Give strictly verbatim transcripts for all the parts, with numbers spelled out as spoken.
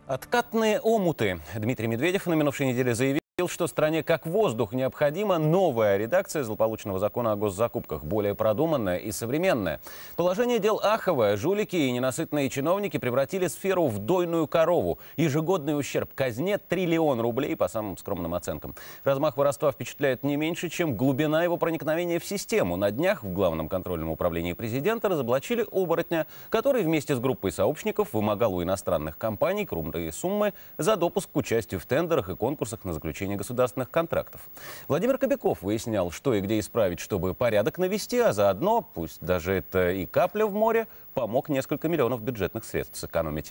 Откатные омуты. Дмитрий Медведев на минувшей неделе заявил, что стране как воздух необходима новая редакция злополучного закона о госзакупках, более продуманная и современная. Положение дел аховое. Жулики и ненасытные чиновники превратили сферу в дойную корову. Ежегодный ущерб казне – триллион рублей, по самым скромным оценкам. Размах воровства впечатляет не меньше, чем глубина его проникновения в систему. На днях в Главном контрольном управлении президента разоблачили оборотня, который вместе с группой сообщников вымогал у иностранных компаний крупные суммы за допуск к участию в тендерах и конкурсах на заключение государственных контрактов. Владимир Кобяков выяснял, что и где исправить, чтобы порядок навести, а заодно, пусть даже это и капля в море, помог несколько миллионов бюджетных средств сэкономить.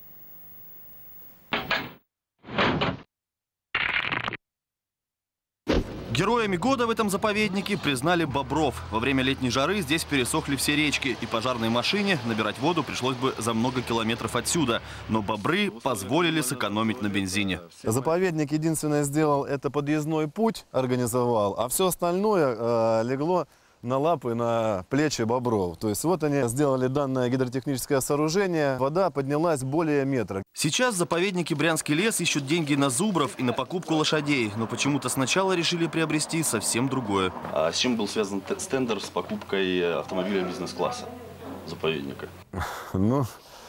Героями года в этом заповеднике признали бобров. Во время летней жары здесь пересохли все речки, и пожарной машине набирать воду пришлось бы за много километров отсюда. Но бобры позволили сэкономить на бензине. Заповедник единственное сделал, это подъездной путь организовал, а все остальное э, легло на лапы, на плечи бобров. То есть вот они сделали данное гидротехническое сооружение. Вода поднялась более метра. Сейчас в заповеднике Брянский лес ищут деньги на зубров и на покупку лошадей. Но почему-то сначала решили приобрести совсем другое. А с чем был связан тендер с покупкой автомобиля бизнес-класса заповедника? Ну,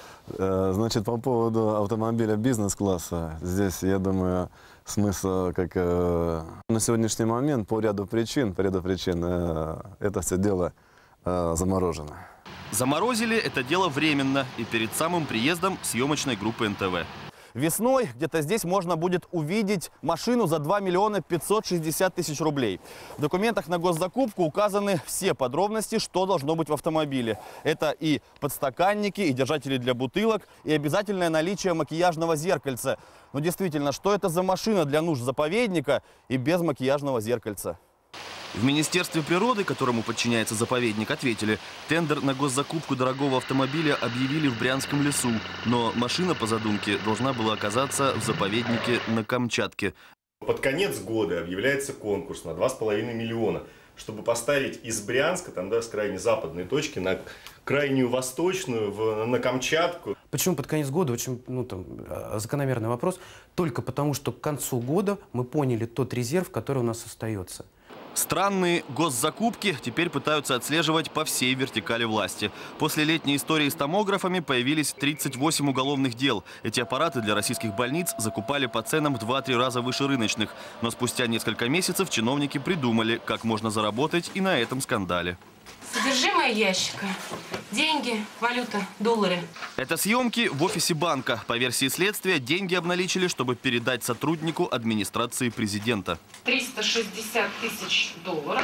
э, значит, по поводу автомобиля бизнес-класса, здесь, я думаю, смысл, как э, на сегодняшний момент по ряду причин, по ряду причин э, это все дело э, заморожено. Заморозили это дело временно и перед самым приездом съемочной группы эн тэ вэ. Весной где-то здесь можно будет увидеть машину за два миллиона пятьсот шестьдесят тысяч рублей. В документах на госзакупку указаны все подробности, что должно быть в автомобиле. Это и подстаканники, и держатели для бутылок, и обязательное наличие макияжного зеркальца. Но действительно, что это за машина для нужд заповедника и без макияжного зеркальца? В Министерстве природы, которому подчиняется заповедник, ответили: тендер на госзакупку дорогого автомобиля объявили в Брянском лесу, но машина по задумке должна была оказаться в заповеднике на Камчатке. Под конец года объявляется конкурс на два с половиной миллиона, чтобы поставить из Брянска, там, да, с крайней западной точки, на крайнюю восточную, в, на Камчатку. Почему под конец года? Очень ну, там, закономерный вопрос. Только потому, что к концу года мы поняли тот резерв, который у нас остается. Странные госзакупки теперь пытаются отслеживать по всей вертикали власти. После летней истории с томографами появились тридцать восемь уголовных дел. Эти аппараты для российских больниц закупали по ценам в два-три раза выше рыночных. Но спустя несколько месяцев чиновники придумали, как можно заработать и на этом скандале. Содержимое ящика. Деньги, валюта, доллары. Это съемки в офисе банка. По версии следствия, деньги обналичили, чтобы передать сотруднику администрации президента. триста шестьдесят тысяч долларов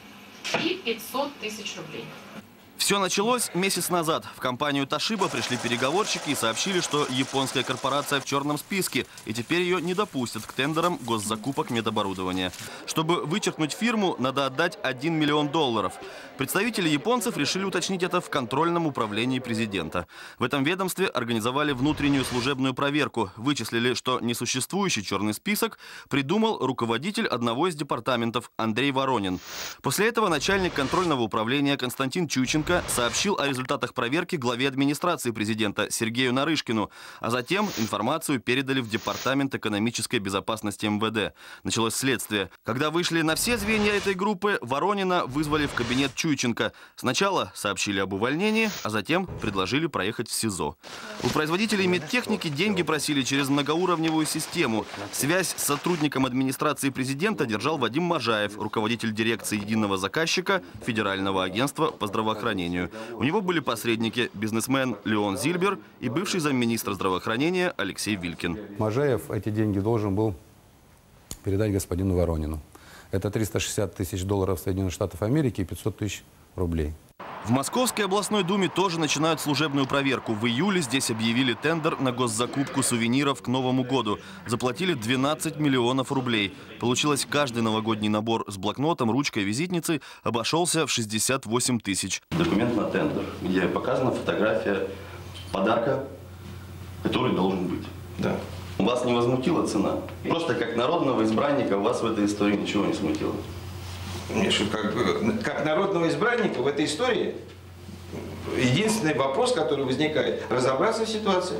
и пятьсот тысяч рублей. Все началось месяц назад. В компанию Toshiba пришли переговорщики и сообщили, что японская корпорация в черном списке, и теперь ее не допустят к тендерам госзакупок медоборудования. Чтобы вычеркнуть фирму, надо отдать один миллион долларов. Представители японцев решили уточнить это в контрольном управлении президента. В этом ведомстве организовали внутреннюю служебную проверку. Вычислили, что несуществующий черный список придумал руководитель одного из департаментов Андрей Воронин. После этого начальник контрольного управления Константин Чученко сообщил о результатах проверки главе администрации президента Сергею Нарышкину, а затем информацию передали в Департамент экономической безопасности эм вэ дэ. Началось следствие. Когда вышли на все звенья этой группы, Воронина вызвали в кабинет Чученко. Сначала сообщили об увольнении, а затем предложили проехать в СИЗО. У производителей медтехники деньги просили через многоуровневую систему. Связь с сотрудником администрации президента держал Вадим Можаев, руководитель дирекции единого заказчика Федерального агентства по здравоохранению. У него были посредники: бизнесмен Леон Зильбер и бывший замминистра здравоохранения Алексей Вилькин. Можаев эти деньги должен был передать господину Воронину. Это триста шестьдесят тысяч долларов Соединенных Штатов Америки и пятьсот тысяч рублей. В Московской областной думе тоже начинают служебную проверку. В июле здесь объявили тендер на госзакупку сувениров к Новому году. Заплатили двенадцать миллионов рублей. Получилось, каждый новогодний набор с блокнотом, ручкой, визитницей обошелся в шестьдесят восемь тысяч. Документ на тендер, где показана фотография подарка, который должен быть. Да. Вас не возмутила цена? Просто как народного избранника вас в этой истории ничего не смутило? Миша, как, как народного избранника в этой истории единственный вопрос, который возникает, разобраться в ситуации.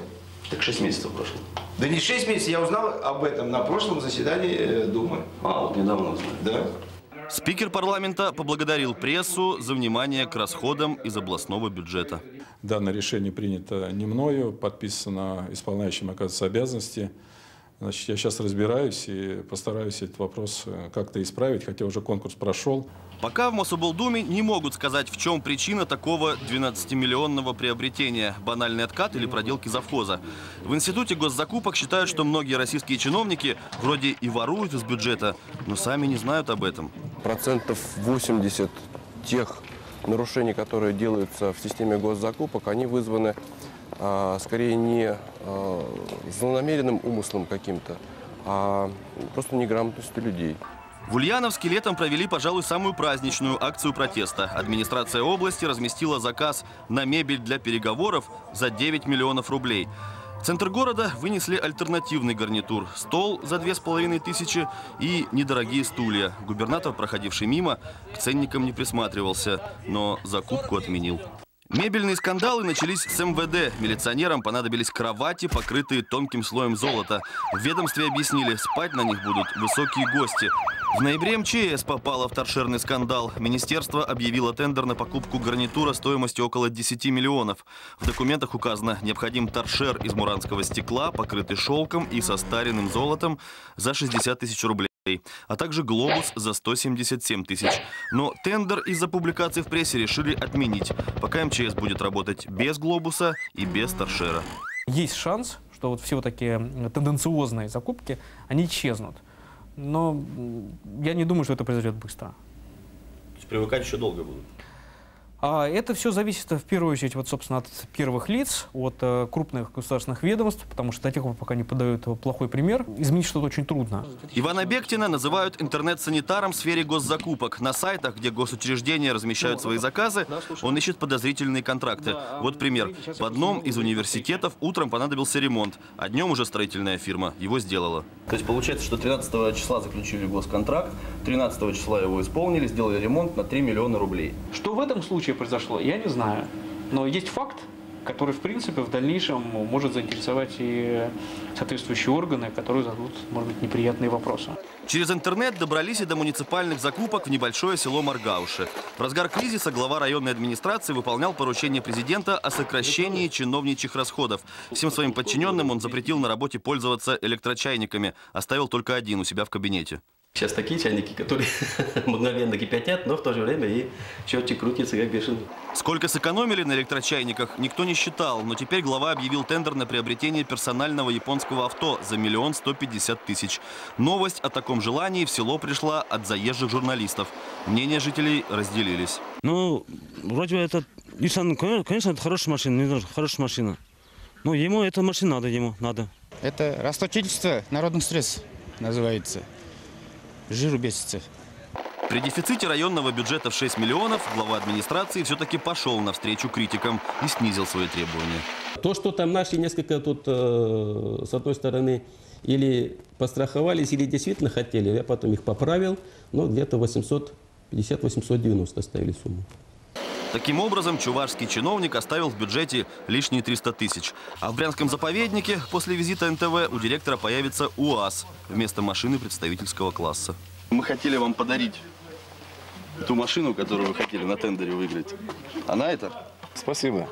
Так шесть месяцев прошло. Да не шесть месяцев, я узнал об этом на прошлом заседании Думы. А, вот недавно узнали. Да. Спикер парламента поблагодарил прессу за внимание к расходам из областного бюджета. Данное решение принято не мною, подписано исполняющим, оказывается, обязанности. Значит, я сейчас разбираюсь и постараюсь этот вопрос как-то исправить, хотя уже конкурс прошел. Пока в Мособлдуме не могут сказать, в чем причина такого двенадцатимиллионного приобретения. Банальный откат или проделки завхоза. В Институте госзакупок считают, что многие российские чиновники вроде и воруют из бюджета, но сами не знают об этом. Процентов восемьдесят тех нарушений, которые делаются в системе госзакупок, они вызваны а, скорее не а, злонамеренным умыслом каким-то, а просто неграмотностью людей. В Ульяновске летом провели, пожалуй, самую праздничную акцию протеста. Администрация области разместила заказ на мебель для переговоров за девять миллионов рублей. В центр города вынесли альтернативный гарнитур. Стол за две с половиной тысячи и недорогие стулья. Губернатор, проходивший мимо, к ценникам не присматривался, но закупку отменил. Мебельные скандалы начались с эм вэ дэ. Милиционерам понадобились кровати, покрытые тонким слоем золота. В ведомстве объяснили, спать на них будут высокие гости. В ноябре эм че эс попало в торшерный скандал. Министерство объявило тендер на покупку гарнитура стоимостью около десяти миллионов. В документах указано, необходим торшер из муранского стекла, покрытый шелком и состаренным золотом за шестьдесят тысяч рублей. А также глобус за сто семьдесят семь тысяч. Но тендер из-за публикаций в прессе решили отменить. Пока эм че эс будет работать без глобуса и без торшера. Есть шанс, что вот все вот такие тенденциозные закупки, они исчезнут. Но я не думаю, что это произойдет быстро. То есть привыкать еще долго будут? А это все зависит в первую очередь вот, собственно, от первых лиц, от э, крупных государственных ведомств, потому что до тех пор, пока не подают плохой пример, изменить что-то очень трудно. Ивана Бектина называют интернет-санитаром в сфере госзакупок. На сайтах, где госучреждения размещают свои заказы, он ищет подозрительные контракты. Вот пример. В одном из университетов утром понадобился ремонт, а днем уже строительная фирма его сделала. То есть получается, что тринадцатого числа заключили госконтракт, тринадцатого числа его исполнили, сделали ремонт на три миллиона рублей. Что в этом случае произошло, я не знаю. Но есть факт, который, в принципе, в дальнейшем может заинтересовать и соответствующие органы, которые зададут, может быть, неприятные вопросы. Через интернет добрались и до муниципальных закупок в небольшое село Маргауши. В разгар кризиса глава районной администрации выполнял поручение президента о сокращении чиновничьих расходов. Всем своим подчиненным он запретил на работе пользоваться электрочайниками, оставил только один у себя в кабинете. Сейчас такие чайники, которые мгновенно кипятят, но в то же время и счетчик крутится как бешеный. Сколько сэкономили на электрочайниках, никто не считал. Но теперь глава объявил тендер на приобретение персонального японского авто за миллион сто пятьдесят тысяч. Новость о таком желании в село пришла от заезжих журналистов. Мнения жителей разделились. Ну, вроде это, конечно, это хорошая машина, хорошая машина. Но ему эта машина надо, ему надо. Это расточительство народных средств называется. Жиру бесится. При дефиците районного бюджета в шесть миллионов глава администрации все-таки пошел навстречу критикам и снизил свои требования. То, что там наши несколько тут, э, с одной стороны, или постраховались, или действительно хотели, я потом их поправил, но где-то восемьсот пятьдесят — восемьсот девяносто ставили сумму. Таким образом, чувашский чиновник оставил в бюджете лишние триста тысяч. А в Брянском заповеднике после визита эн тэ вэ у директора появится УАЗ вместо машины представительского класса. Мы хотели вам подарить ту машину, которую вы хотели на тендере выиграть. Она это? Спасибо.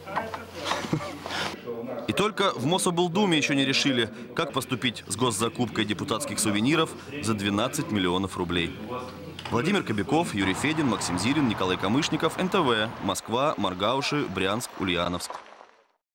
И только в Мособлдуме еще не решили, как поступить с госзакупкой депутатских сувениров за двенадцать миллионов рублей. Владимир Кобяков, Юрий Федин, Максим Зирин, Николай Камышников, эн тэ вэ, Москва, Маргауши, Брянск, Ульяновск.